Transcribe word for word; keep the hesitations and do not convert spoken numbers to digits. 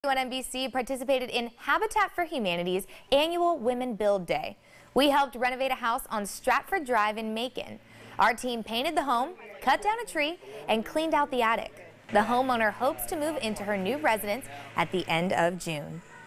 N B C participated in Habitat for Humanity's annual Women Build Day. We helped renovate a house on Stratford Drive in Macon. Our team painted the home, cut down a tree, and cleaned out the attic. The homeowner hopes to move into her new residence at the end of June.